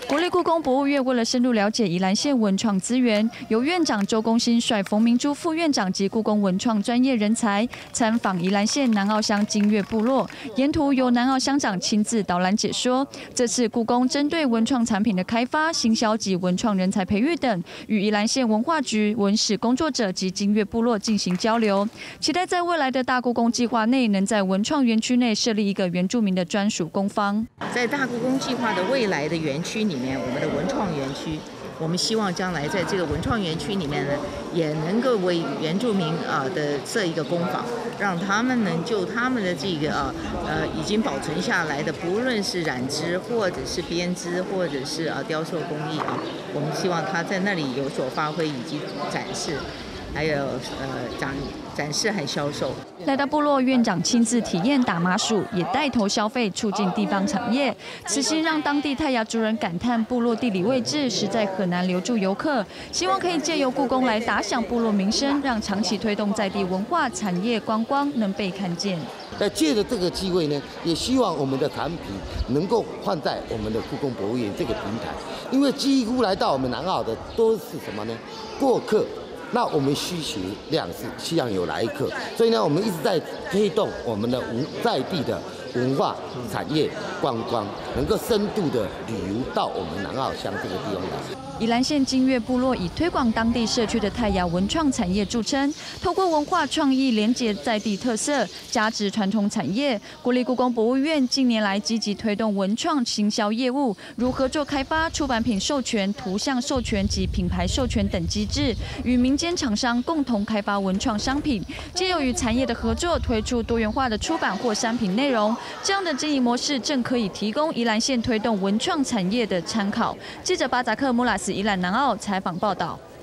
国立故宫博物院为了深入了解宜兰县文创资源，由院长周公兴率冯明珠副院长及故宫文创专业人才参访宜兰县南澳乡金岳部落，沿途由南澳乡长亲自导览解说。这次故宫针对文创产品的开发、行销及文创人才培育等，与宜兰县文化局、文史工作者及金岳部落进行交流，期待在未来的大故宫计划内，能在文创园区内设立一个原住民的专属工坊。 在大故宫计划的未来的园区里面，我们的文创园区，我们希望将来在这个文创园区里面呢，也能够为原住民的设一个工坊，让他们能就他们的这个已经保存下来的，不论是染织或者是编织或者是雕塑工艺我们希望他在那里有所发挥以及展示，还有展示和销售。 来到部落，院长亲自体验打麻薯，也带头消费，促进地方产业。此行让当地泰雅族人感叹部落地理位置实在很难留住游客，希望可以借由故宫来打响部落名声，让长期推动在地文化产业观光能被看见。 借着这个机会呢，也希望我们的产品能够放在我们的故宫博物院这个平台，因为几乎来到我们南澳的都是什么呢？过客。那我们需求量是希望有来客，所以呢，我们一直在推动我们的在地的文化产业观光，能够深度的旅游到我们南澳乡这个地方来。 宜兰县金岳部落以推广当地社区的泰雅文创产业著称，透过文化创意连结在地特色，加值传统产业。国立故宫博物院近年来积极推动文创行销业务，如合作开发出版品授权、图像授权及品牌授权等机制，与民间厂商共同开发文创商品，藉由与产业的合作，推出多元化的出版或商品内容。这样的经营模式正可以提供宜兰县推动文创产业的参考。记者巴扎克·穆拉斯宜兰南澳采访报道。